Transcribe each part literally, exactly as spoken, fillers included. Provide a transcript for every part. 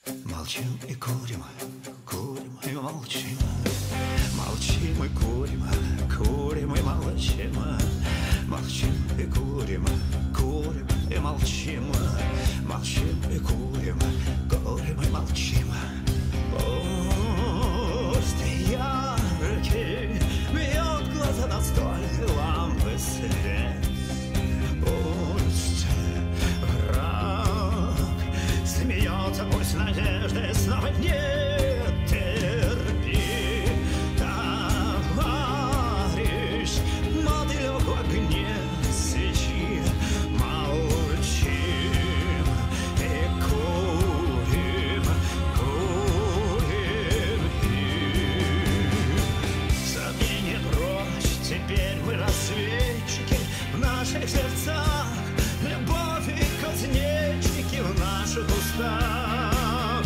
Молчим и курим, курим и молчим. Молчим и курим, курим и молчим. Молчим и курим, курим и молчим. Молчим и курим, курим и молчим. Пусть яркий бьет глаза настольной лампы свет. Пусть враг смеется, пусть надежды снова нет. Терпи, товарищ, мотылек в огне свечи. Молчим и курим, курим и забвение прочь. Теперь мы рассветчики в наших сердцах, любовь и кузнечики в наших устах,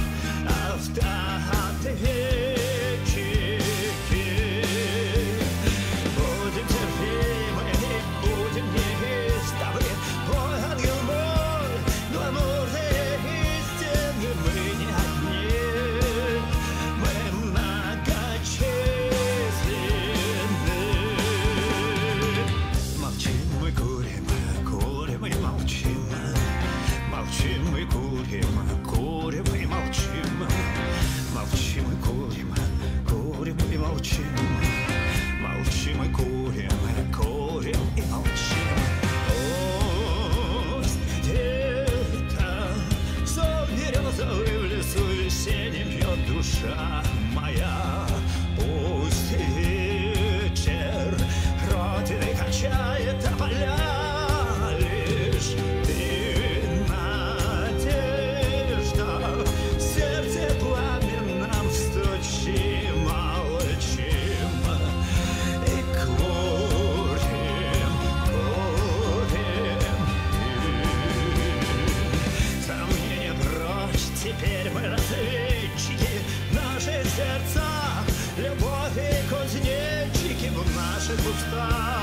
автоответчики. Будем терпимы и будем неистовы. Ой, ангел мой, гламурные истины, мы не одни, мы многочисленны. Молчим мы, курим, курим и молчим. Молчим и курим, курим и молчим. Молчим и курим, курим и молчим. Молчим и курим, курим и молчим. Пусть где-то сон березовый в лесу весенним пьет душа моя. Пусть ветер родины качает тополя. Лишь ты, надежда, в сердце пламенном стучи. Молчим и курим, курим и сомнения прочь. Теперь мы разведчики в наших сердцах, любовь и кузнечики в наших устах.